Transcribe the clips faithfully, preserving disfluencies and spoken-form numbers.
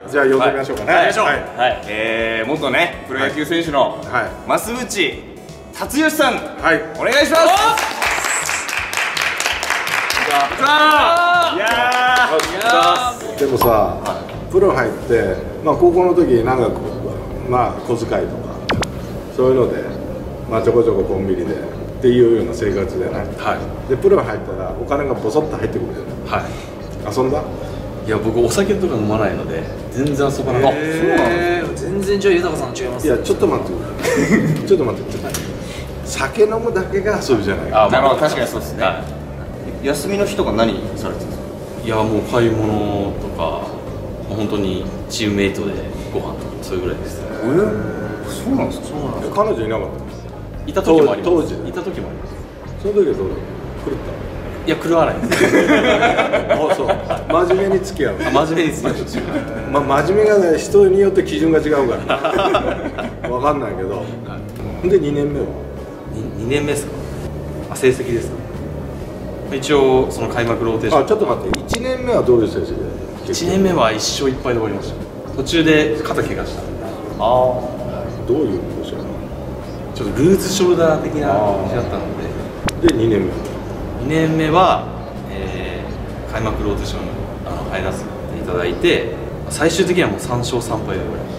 じゃあ呼んでみましょうかね。 はい、はい、 はい、 えー、元ねプロ野球選手の増渕達義さん、はい、お願いします。いやー、でもさ、プロ入って、まあ高校の時なんかまあ小遣いとかそういうので、まあちょこちょこコンビニでっていうような生活じゃない。はい。でプロ入ったらお金がボソッと入ってくるじゃない。はい。遊んだ？ いや僕お酒とか飲まないので全然遊ばなかった。そうなんです。全然じゃあ豊さん違います。 いやちょっと待って。ちょっと待って。酒飲むだけが遊びじゃない。 あ、なるほど、確かにそうですね。休みの日とか何されてるんですか？ いやもう買い物とか本当にチームメイトでご飯とかそういうぐらいです。 えー、そうなんですか？そうなんです。 彼女いなかった？ いた時もあります。 当時いた時もあります。 その時はどうだ？狂った？ いや狂わないです。 あ、そう。真面目に付き合う。 あ、真面目に付き合う。 まあ真面目がね、人によって基準が違うから。わかんないけど。でにねんめは？ にねんめですか？あ、成績ですか？一応その開幕ローテーション。 あ、ちょっと待って。いちねんめはどういう成績で？ いちねんめはいっ勝いっ敗で終わりました。途中で肩怪我した。ああ。どういうことでしょう？ ちょっとルーズショルダー的な感じだったので。 でにねんめ。 にねんめは、えー、開幕ローテーションにあの入らせていただいて、最終的にはもうさん勝さん敗で終わりました。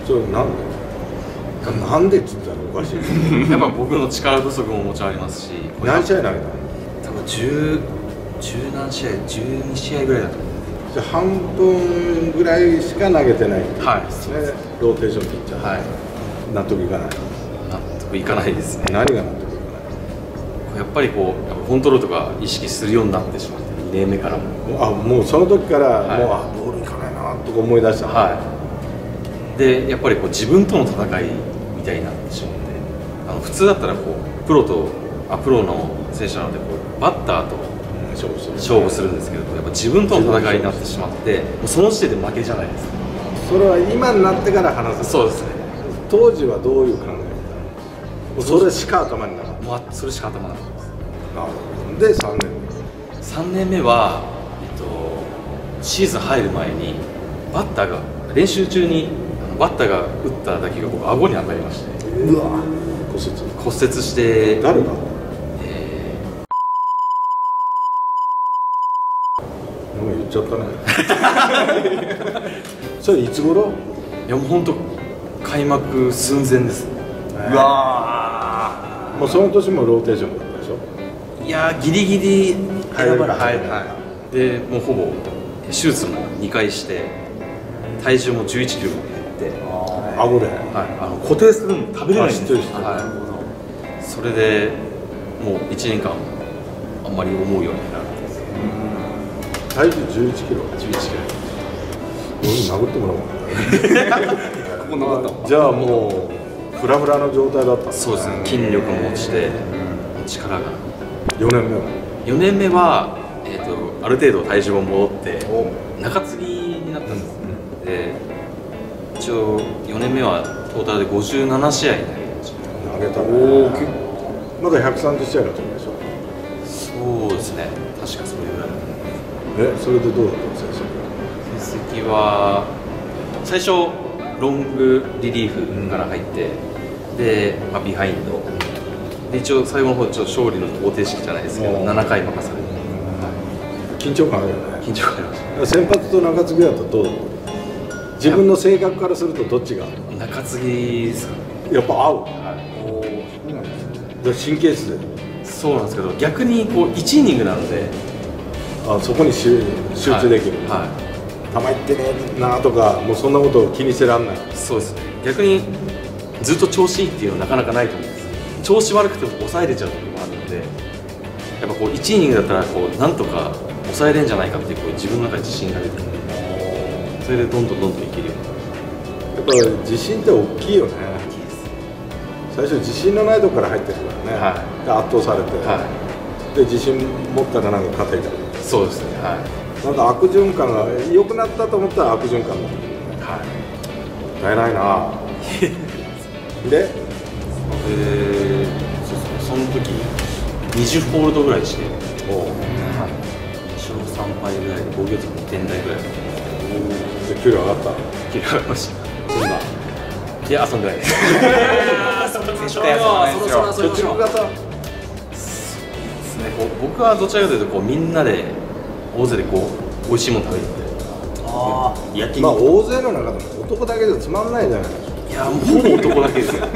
それなんで？なんでっつったらおかしい。 やっぱ僕の力不足ももちろんありますし。 何試合投げたの？ 多分十十何試合、じゅうに試合ぐらいだと思う。 じゃあ半分ぐらいしか投げてない。 はい。 ね、ローテーションピッチャー。はい。納得いかない。 納得いかないですね。 何が納得いかない？ やっぱりこうやっぱコントロールとか意識するようになってしまって、にねんめからも。 あ、もうその時から、はい、もうあボールいかないなとか思い出した。 はい。でやっぱりこう自分との戦いみたいになってしまって、あの普通だったらこうプロとあプロの選手なのでこうバッターと勝負する勝負するんですけど、やっぱ自分との戦いになってしまって、もうその時点で負けじゃないですか。 それは今になってから話す。 そうですね。 当時はどういう考え？それしか頭になかった。 まあそれしか頭になかったです。 なるほど。でさんねんめ。 さんねんめはえっとシーズン入る前にバッターが練習中にバッターが打った打球が僕顎に当たりまして。 うわ。骨折。 骨折して。 誰が？言っちゃったね。それいつ頃？ いやもう本当開幕寸前です。 うわー、もうその年もローテーションだったでしょ？ いやーギリギリ選ばれはいはい。でもうほぼ手術もにかいして体重もじゅういちキロまで減って、 顎で、 はい、あの固定するの食べれないんですよ。 はい。 それでもういちねんかんあんまり思うようにならなくて。 体重じゅういちキロ。 じゅういちキロ。 俺殴ってもらおう。 ここなかった。 じゃあもうフラフラの状態だった。 そうですね。筋力も落ちて力が。 よねんめは？ よねんめはえっとある程度体重も戻って中継ぎになったんです。で一応よねんめはトータルでごじゅうななしあい投げました。 投げた。おお。まだひゃくさんじゅっしあいだったんでしょ？ そうですね。確かそれぐらい。 え、それでどうだったの？成績？ 成績は最初ロングリリーフから入って、うん、で、まあ、ビハインドで一応最後の方ちょっと勝利の方程式じゃないですけどななかい任されて、うんはい、緊張感あるよね。 緊張感ありました。 先発と中継ぎだとどうだった？自分の性格からするとどっちが？ 中継ぎですか。 やっぱ合う。 はい。 おそうなんです。神経質で。 そうなんですけど逆にこういちイニングなのであそこに集中できる。はい。はい球いってねえなとかもうそんなことを気にせらんない。 そうですね。逆にずっと調子いいっていうのはなかなかないと思うんです。調子悪くても抑えれちゃう時もあるので、やっぱこういちイニングだったらこうなんとか抑えれんじゃないかっていうこう自分の中で自信が出てくる。それでどんどんどんどんいけるように。 やっぱ自信って大きいよね。 大きいです。 最初自信のないところから入ってるからね。はい。で圧倒されて、はい、で自信持ったらなんか勝てたり。 そうですね。はい。 なんか悪循環が良くなったと思ったら悪循環になってくる。はい。大ないな。で、 えー、そうですね。その時にじゅうホールドぐらいして、おはい。に勝さん敗ぐらいで防御率もにてん台ぐらい。 で給料上がった。 給料上がりました。そんな。いや遊んでないです。 絶対遊ばないですよ。 貯蓄型。 ですね。こう僕はどちらかというとこうみんなで大勢でこう美味しいもの食べに行って。 ああ、 焼きまあ大勢の中でも男だけでつまんないじゃないですか。 いやもうほぼ男だけですよ。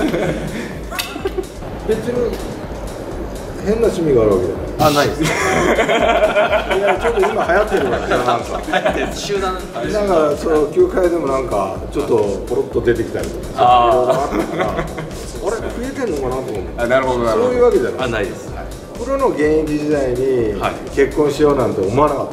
別に変な趣味があるわけじゃない。 あ、ないです。 いやちょっと今流行ってるからね、なんか。 集団。 なんかその休会でもなんかちょっとポロッと出てきたりとか、いろいろあったから、あれ増えてんのかなと思って。 あ、なるほどなるほど。 そういうわけじゃない。 あ、ないです。 プロの現役時代にはい結婚しようなんて思わなかった。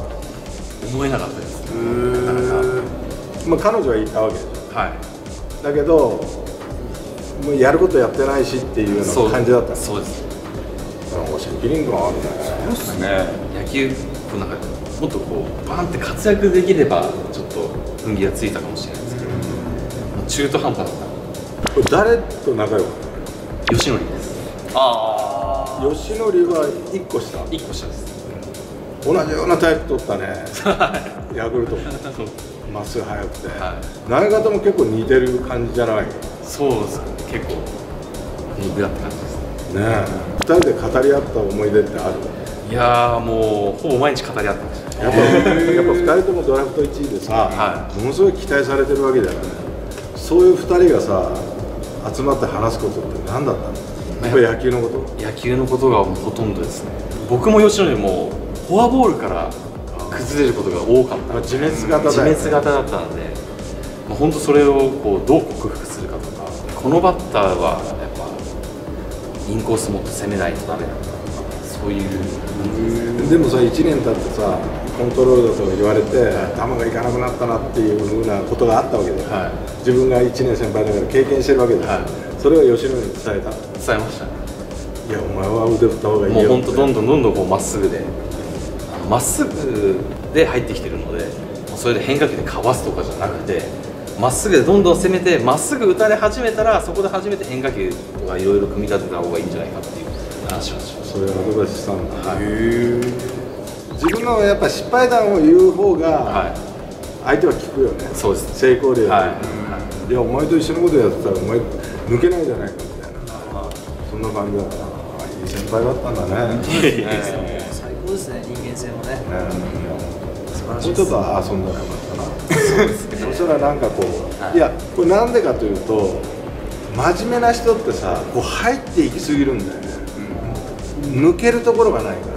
思えなかったです。 なかなか。まあ彼女はいたわけでしょ。 はい。 だけどもうやることやってないしっていうような感じだった。 そうです。 おし責任感あるね。 そうですね。 野球こうなんかもっとこうバーンって活躍できればちょっと運気がついたかもしれないですけど、もう中途半端だった。 これ誰と仲良かった吉典です。 あの？吉典はいっこ下。 一個下です。 同じようなタイプ取ったね。ヤクルト。まっすぐ速くて、 は投げ方も結構似てる感じじゃない？ねそうですね。結構似てたって感じです。 え、ふたりで語り合った思い出ってある？ いやーもうほぼ毎日語り合ってました。 やっぱやっぱふたりともドラフトいちいでさ、 はものすごい期待されてるわけだよね。そういうふたりがさ集まって話すことって何だったの？やっぱり野球のこと？ 野球のことがもうほとんどですね。僕も吉典もフォアボールから崩れることが多かった。 まあ自滅型だよね。 自滅型だったので、まあ、本当それをこうどう克服するかとか、このバッターはやっぱインコースもっと攻めないとダメだとか、そういうでもさいちねん経ってさコントロールだと言われて、球がいかなくなったなっていうふうなことがあったわけで、 は自分がいちねん先輩だから経験してるわけで、 はいそれは吉野に伝えた。 伝えましたね。 いやお前は腕振った方がいいよって。 もう本当どんどんどんどんこうまっすぐで、まっすぐで入ってきてるので、それで変化球でかわすとかじゃなくて、まっすぐでどんどん攻めて、まっすぐ打たれ始めたら、そこで初めて変化球とかいろいろ組み立てた方がいいんじゃないかっていう話をしましそれをアドバイスしたんだ。 た。はい。 自分のやっぱ失敗談を言う方がは相手は聞くよね。 い。そうです。 成功例だ、 はいやお前と一緒のことやってたらお前抜けないじゃないかみたいな、そんな感じだから、あいい先輩だったんだね。 最高ですね、人間性もね。素晴らしいもうちょっと遊んだらよかったな。そしたらなんかこう、いやこれなんでかというと真面目な人ってさこう入っていきすぎるんだよね、抜けるところがないから。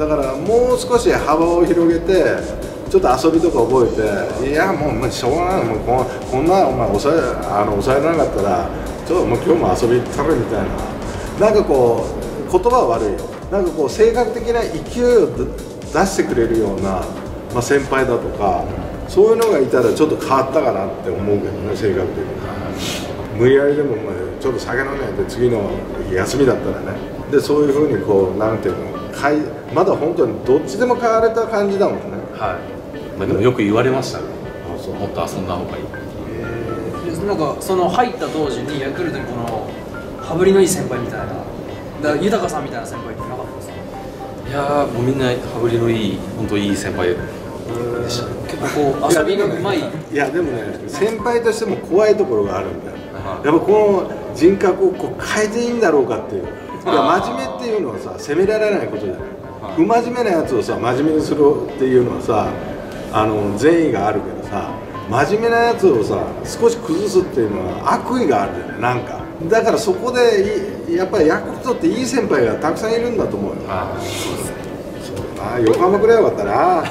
だからもう少し幅を広げてちょっと遊びとか覚えて、いやもう、もうしょうがない、もうこんこんなお前抑えあの抑えられなかったらちょっともう今日も遊び行ったるみたいな、なんかこう言葉は悪いよ、なんかこう性格的な勢いを出してくれるような、まあ、先輩だとかそういうのがいたらちょっと変わったかなって思うけどね、性格的に。無理やりでも、まあ、ちょっと酒飲めって次の休みだったらね、でそういうふうにこうなんていうのかい、まだ本当にどっちでも変われた感じだもんね。 はい。まあでもよく言われましたね。 あそうもっと遊んだ方がいい。 なんかその入った当時にヤクルトにこの羽振りのいい先輩みたいな、だから豊さんみたいな先輩ってなかったですか？ いやーもうみんな羽振りのいい本当いい先輩でした。 結構こう遊びがうまい。 いやでもね先輩としても怖いところがあるんだよ。 はいやっぱこの人格をこう変えていいんだろうかっていう。いや真面目っていうのはさ責められないことじゃない。不真面目なやつをさ真面目にするっていうのはさあの善意があるけどさ、真面目なやつをさ少し崩すっていうのは悪意があるよね、なんか。だからそこでやっぱりヤクルトっていい先輩がたくさんいるんだと思うよ。 あーそうですね。 そうだな、横浜くらいはよかったな。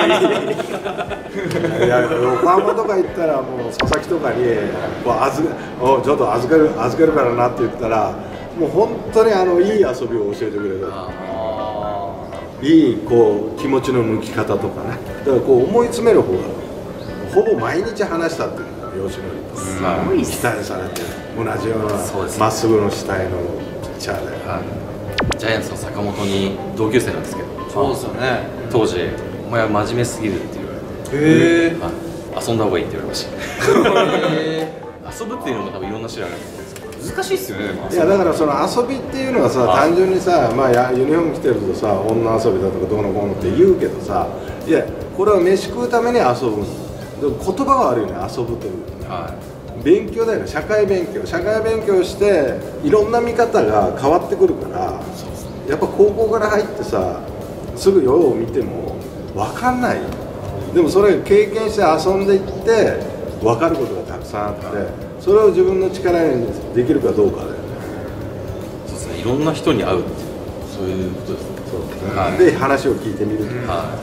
いや横浜とか行ったらもう佐々木とかにこう預おちょっと預ける預けるからなって言ったらもう本当にあのいい遊びを教えてくれた。いいこう気持ちの抜き方とかね。だからこう思い詰める方がほぼ毎日話したっていうのが吉典とすごいっす期待されて同じようなそうですねまっすぐの主体のピッチャーで。 はい。ジャイアンツの坂本に同級生なんですけど、 そうですよね。 当時お前は真面目すぎるって言われて、 へえ。 はい、遊んだ方がいいって言われました。遊ぶっていうのも多分いろんな種類あるんですけど。 難しいっすよね。でもいやだからその遊びっていうのはさ単純にさ、まあ、やユニフォーム着てるとさ女遊びだとかどうのこうのって言うけどさ、いやこれは飯食うために遊ぶでも言葉はあるよね、遊ぶというか、はい、勉強だよね、社会勉強社会勉強していろんな見方が変わってくるから、やっぱ高校から入ってさすぐよう見ても分かんない。でもそれ経験して遊んでいって分かることがたくさんあって、それを自分の力にできるかどうかだよね。 そうですね、いろんな人に会うってそういうことですね。 そうですね、はい、で話を聞いてみるとか、はい、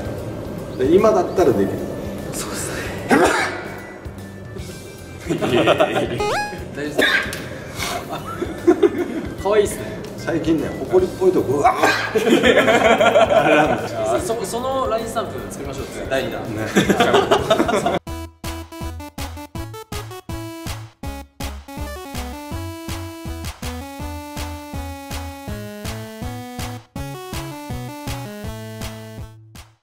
で今だったらできる。 そうですね大丈夫ですか。可愛いですね。 最近ね、誇りっぽいとこうわそそのラインスタンプ作りましょう、だいにだん。